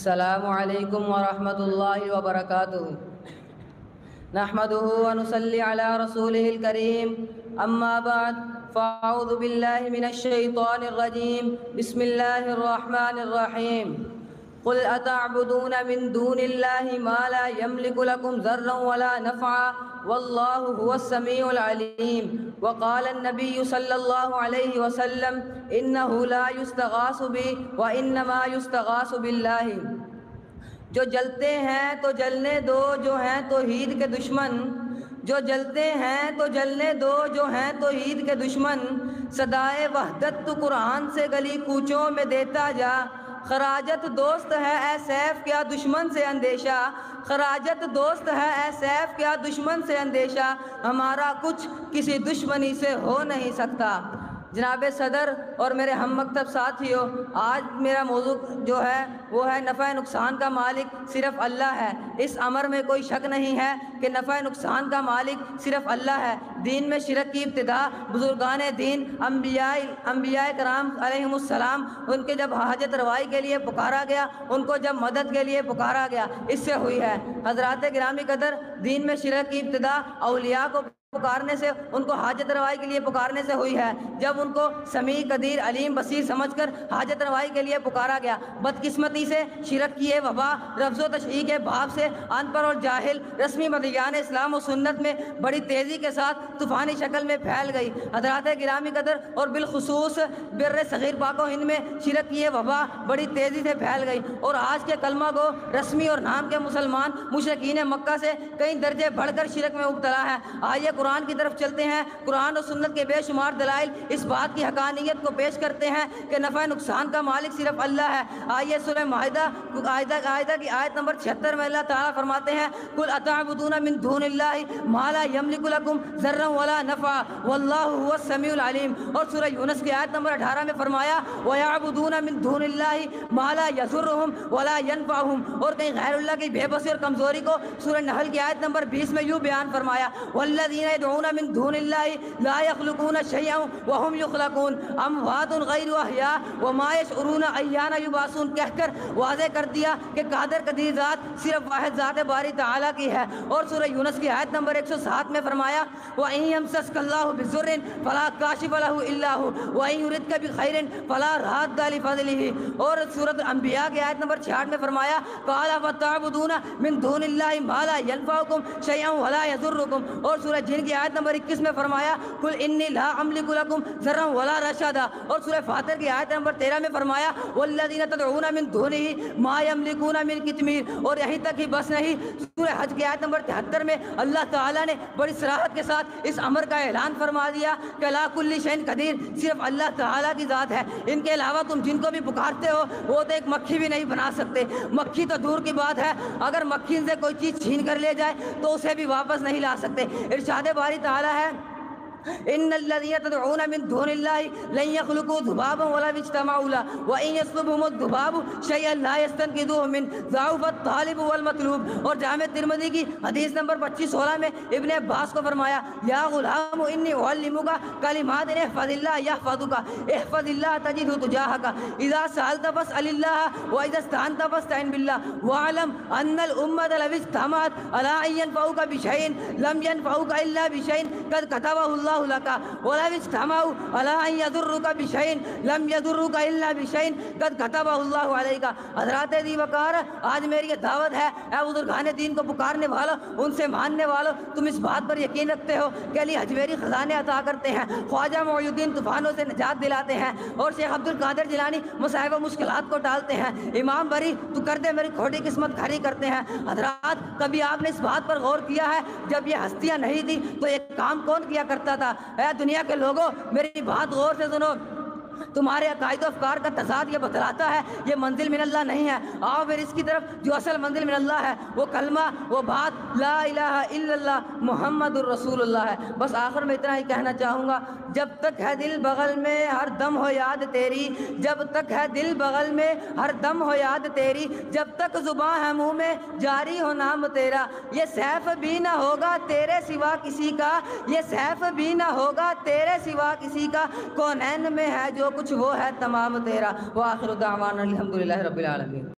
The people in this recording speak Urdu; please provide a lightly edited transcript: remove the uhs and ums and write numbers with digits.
السلام علیکم ورحمۃ اللہ وبرکاتہ۔ نحمده ونصلي على رسوله الكريم، اما بعد فاعوذ باللہ من الشیطان الرجیم، بسم اللہ الرحمن الرحیم۔ قل اتعبدون من دون اللہ ما لا يملك لكم ضرا ولا نفعا واللہ هو السمیع العلیم۔ وقال النبی صلی اللہ علیہ وسلم انه لا يستغاث بی وانما يستغاث باللہ۔ جو جلتے ہیں تو جلنے دو جو ہیں توحید کے دشمن، جو جلتے ہیں تو جلنے دو جو ہیں توحید کے دشمن۔ صدائے وحدت تو قرآن سے گلی کوچوں میں دیتا جا، خراجت دوست ہے اے سیف کیا دشمن سے اندیشہ، خراجت دوست ہے اے سیف کیا دشمن سے اندیشہ، ہمارا کچھ کسی دشمنی سے ہو نہیں سکتا۔ جناب صدر اور میرے ہم مکتب ساتھیوں، آج میرا موضوع جو ہے وہ ہے نفع نقصان کا مالک صرف اللہ ہے۔ اس امر میں کوئی شک نہیں ہے کہ نفع نقصان کا مالک صرف اللہ ہے۔ دین میں شرک کی ابتدا بزرگان دین انبیاء کرام علیہم السلام، ان کے جب حاجت روائی کے لیے پکارا گیا، ان کو جب مدد کے لیے پکارا گیا، اس سے ہوئی ہے۔ حضرات گرامی قدر، دین میں شرک کی ابتدا اولیاء کو پکارنے سے، ان کو حاجت روائی کے لیے پکارنے سے ہوئی ہے۔ جب ان کو سمیع قدیر علیم بصیر سمجھ کر حاجت روائی کے لیے پکارا گیا، بدقسمتی سے شرک کی وبا لفظ و تشریح کے باب سے ان پڑھ اور جاہل رسمی مدعیان اسلام و سنت میں بڑی تیزی کے ساتھ طوفانی شکل میں پھیل گئی۔ حضرات گرامی قدر اور بالخصوص بر صغیر پاک و ہند میں شرک کی وبا بڑی تیزی سے پھیل گئی، اور آج کے کلمہ گو رسمی اور نام کے مسلمان مشرکین مکہ سے کئی درجے بڑھ کر شرک میں مبتلا ہے۔ آئیے قرآن کی طرف چلتے ہیں۔ قرآن و سنت کے بے شمار دلائل اس بات کی حقانیت کو پیش کرتے ہیں کہ نفع نقصان کا مالک صرف اللہ ہے۔ آئیے سورہ معاہدہ کی آیت نمبر 76 میں اللہ تعالیٰ فرماتے ہیں قل اتعبدون من دون اللہ ما لا يملك لكم ضرا ولا نفعا واللہ هو السمیع العلیم۔ اور سورہ یونس کی آیت نمبر 18 میں فرمایا وَيَعْبُدُونَ مِن دُونِ اللَّهِ مَا لَا يَضُرُّهُمْ وَلَا يَنفَعُهُمْ۔ اور کہیں غیر اللہ کی بے بسی اور کمزوری کو سورہ نحل کی آیت نمبر 20 میں یوں بیان فرمایا وَالَّذِينَ يَدْعُونَ مِن دُونِ اللَّهِ لَا يَخْلُقُونَ شَيْئًا وَهُمْ يُخْلَقُونَ أَمْوَاتٌ غَيْرُ أَحْيَاءٍ وَمَا يَشْعُرُونَ أَيَّانَ يُبْعَثُونَ کہہ کر واضح کر دیا کہ قادر قدیر ذات صرف واحد ذات باری تعالیٰ کی ہے۔ اور سورہ یونس کی آیت نمبر 107 میں فرمایا وَإِن يَمْسَسْكَ اللَّهُ بِضُرٍّ فَلَا كَاشِفَ لَهُ إِلَّا هُوَ وَإِن يُرِدْكَ بِخَيْرٍ فَلَا رَادَّ لِفَضْلِهِ۔ اور سورۃ الانبیاء کی آیت نمبر 66 میں فرمایا قَالَ وَتَعْبُدُونَ مِن دُونِ اللَّهِ مَا لَا يَنفَعُكُمْ شَيْئًا وَلَا يَضُرُّكُمْ۔ اور سورہ جن کی آیت نمبر 21 میں فرمایا قُلْ إِنِّي لَا أَمْلِكُ لَكُمْ ضَرًّا وَلَا رَشَدًا۔ اور سورہ فاطر کی آیت نمبر 13 میں فرمایا وَالَّذِينَ تَدْعُونَ مِن دُونِهِ مَا يَمْلِكُونَ مِن قِطْمِيرٍ۔ اور یہیں تک ہی بس نہیں، سورہ حج کی آیت نمبر 73 میں اللہ تعالیٰ نے بڑی صراحت کے ساتھ اس امر کا اعلان فرما دیا کہ لا کل شیء قدیر، صرف اللہ تعالیٰ کی ذات ہے، ان کے علاوہ تم جن کو بھی پکارتے ہو وہ تو ایک مکھی بھی نہیں بنا سکتے۔ مکھی تو دور کی بات ہے، اگر مکھی سے کوئی چیز چھین کر لے جائے تو اسے بھی واپس نہیں لا سکتے۔ ارشاد باری تعالیٰ ہے ان الذين تدعون من دون الله لن يخلقوا ذبابا ولا اجتمعوا له وان يسلبهم الذباب شيئا لا يستنقذوه منه ضعف الطالب والمطلوب۔ اور جامع ترمذی کی حدیث نمبر 2516 میں ابن عباس کو فرمایا یا غلام انی اعلمک کلمات احفظ اللہ یحفظک احفظ اللہ تجدہ تجاہک اذا سألت فاسأل اللہ واذا استعنت فاستعن باللہ واعلم ان الامة لو اجتمعت على ان ينفعوك بشيء لم ينفعوك الا بشيء قد كتبه الله لك ولو اجتمعوا على ان يضروك بشيء لم يضروك الا بشيء قد كتبه الله عليك۔ حضرات دی وقار، آج میری یہ دعوت ہے اے بزرگان دین کو پکارنے والوں، ان سے ماننے والوں، تم اس بات پر یقین رکھتے ہو کہ علی حجویری خزانے عطا کرتے ہیں، خواجہ معین الدین طوفانوں سے نجات دلاتے ہیں، اور شیخ عبد القادر جیلانی مصائب و مشکلات کو ٹالتے ہیں، امام بری تو کر دے میری کھوٹی قسمت کھری کرتے ہیں۔ حضرات کبھی آپ نے اس بات پر غور کیا ہے جب یہ ہستیاں نہیں تھی تو ایک کام کون کیا کرتا تھا؟ اے دنیا کے لوگوں میری بات غور سے سنو، تمہارے عقائد و افکار کا تضاد یہ بتلاتا ہے یہ منزل من اللہ نہیں ہے۔ آؤ پھر اس کی طرف جو اصل منزل من اللہ ہے، وہ کلمہ، وہ بات لا الہ الا اللہ محمد الرسول اللہ ہے۔ بس آخر میں اتنا ہی کہنا چاہوں گا، جب تک ہے دل بغل میں ہر دم ہو یاد تیری، جب تک ہے دل بغل میں ہر دم ہو یاد تیری، جب تک زباں ہے منہ میں جاری ہو نام تیرا، یہ سیف بھی نہ ہوگا تیرے سوا کسی کا، یہ سیف بھی نہ ہوگا تیرے سوا کسی کا، کونین میں ہے جو کچھ وہ ہے تمام تیرا۔ وآخر دعوانا الحمدللہ رب العالمین۔